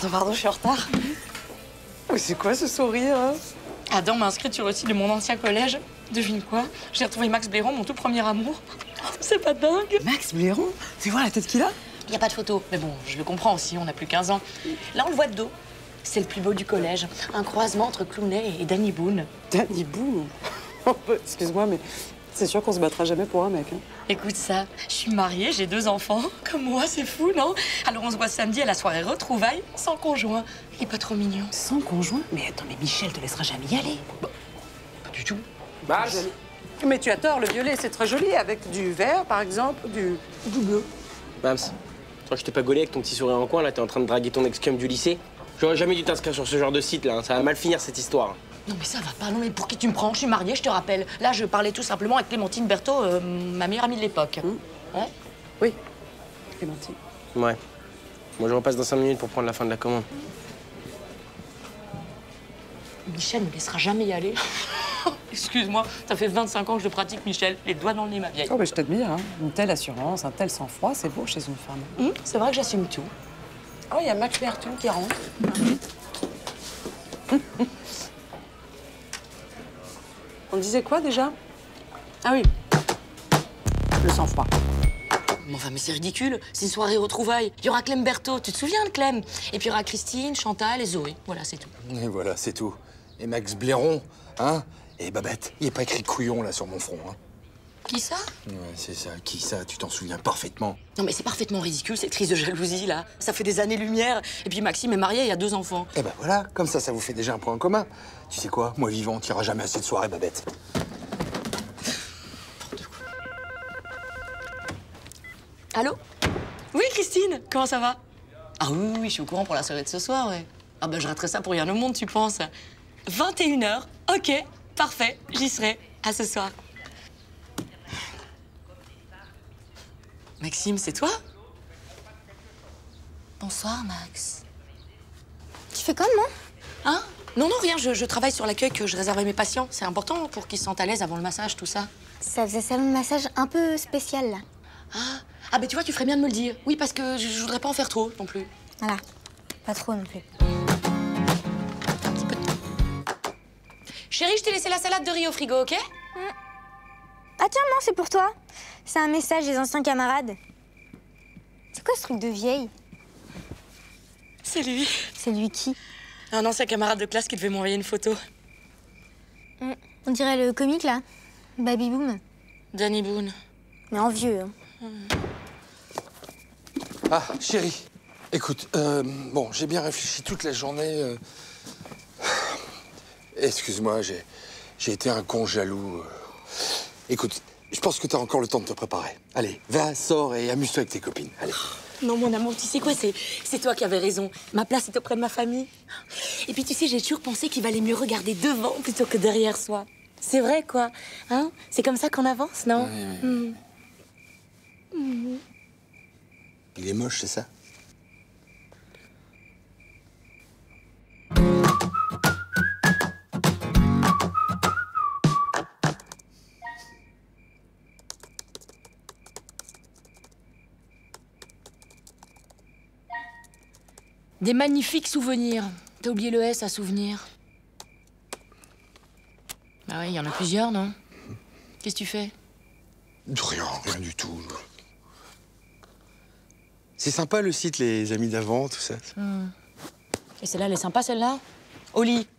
Pardon, je suis en retard. Mais c'est quoi ce sourire, hein? Adam m'a inscrite sur le site de mon ancien collège. Devine quoi? J'ai retrouvé Max Blairon, mon tout premier amour. C'est pas dingue? Max Blairon? Tu vois la tête qu'il a? Il n'y a pas de photo. Mais bon, je le comprends aussi, on a plus 15 ans. Là, on le voit de dos. C'est le plus beau du collège. Un croisement entre Clooney et Danny Boone. Danny Boone? Excuse-moi, mais c'est sûr qu'on se battra jamais pour un mec, hein. Écoute ça, je suis mariée, j'ai 2 enfants. Comme moi, c'est fou, non? Alors on se voit samedi à la soirée retrouvailles, sans conjoint. Il est pas trop mignon. Sans conjoint? Mais attends, mais Michel te laissera jamais y aller. Bah, pas du tout. Max. Mais tu as tort, le violet, c'est très joli, avec du vert, par exemple, du bleu. Mams, toi, je t'ai pas gaulé avec ton petit sourire en coin, là, t'es en train de draguer ton ex-cum du lycée. J'aurais jamais dû t'inscrire sur ce genre de site, là, hein. Ça va mal finir, cette histoire. Non mais ça va pas, non mais pour qui tu me prends? Je suis mariée, je te rappelle. Là, je parlais tout simplement avec Clémentine Berthaud, ma meilleure amie de l'époque. Ouais? Oui, Clémentine. Ouais. Moi, je repasse dans 5 minutes pour prendre la fin de la commande. Michel ne me laissera jamais y aller. Excuse-moi, ça fait 25 ans que je pratique, Michel. Les doigts dans le nez, ma vieille. Oh, mais je t'admire, hein. Une telle assurance, un tel sang-froid, c'est beau chez une femme. C'est vrai que j'assume tout. Oh, il y a Max Berthaud qui rentre. On disait quoi, déjà? Ah oui, le sang-froid. Mais enfin, mais c'est ridicule. C'est une soirée retrouvailles. Il y aura Clem Berthaud. Tu te souviens de Clem? Et puis il y aura Christine, Chantal et Zoé. Voilà, c'est tout. Et voilà, c'est tout. Et Max Blairon, hein? Et Babette, il n'est pas écrit couillon, là, sur mon front, hein? Qui ça? Ouais, c'est ça. Qui ça? Tu t'en souviens parfaitement. Non mais c'est parfaitement ridicule, cette crise de jalousie, là. Ça fait des années-lumière. Et puis Maxime est marié, il y a 2 enfants. Eh ben voilà, comme ça vous fait déjà un point en commun. Tu sais quoi? Moi, vivant, t'iras jamais assez de soirée, Babette. Allô? Oui, Christine, comment ça va? Ah oui, je suis au courant pour la soirée de ce soir, ouais. Ah ben, je raterais ça pour rien au monde, tu penses? 21h, ok, parfait, j'y serai. À ce soir. Maxime, c'est toi? Bonsoir, Max. Tu fais comment? Hein? Non, rien, je travaille sur l'accueil que je réserve à mes patients. C'est important pour qu'ils se sentent à l'aise avant le massage, tout ça. Ça faisait salon de massage un peu spécial, là. Ah, ben tu vois, tu ferais bien de me le dire. Oui, parce que je voudrais pas en faire trop, non plus. Voilà. Pas trop, non plus. Un petit peu de... Chérie, je t'ai laissé la salade de riz au frigo, ok? Ah tiens, non, c'est pour toi. C'est un message des anciens camarades. C'est quoi ce truc de vieille? C'est lui. C'est lui qui? Un ancien camarade de classe qui devait m'envoyer une photo. On dirait le comique, là. Baby Boom. Danny Boone. Mais en vieux, hein. Ah, chérie, écoute, bon, j'ai bien réfléchi toute la journée. Excuse-moi, j'ai été un con jaloux. Écoute, je pense que t'as encore le temps de te préparer. Allez, va, sors et amuse-toi avec tes copines. Allez. Non, mon amour, tu sais quoi, c'est toi qui avais raison. Ma place est auprès de ma famille. Et puis, tu sais, j'ai toujours pensé qu'il valait mieux regarder devant plutôt que derrière soi. C'est vrai, quoi. Hein? C'est comme ça qu'on avance, non? Oui. Il est moche, c'est ça? Des magnifiques souvenirs. T'as oublié le S à souvenir. Bah oui, il y en a plusieurs, non? Qu'est-ce que tu fais? Rien du tout. C'est sympa le site, les amis d'avant, tout ça. Et celle-là, elle est sympa, celle-là? Oli,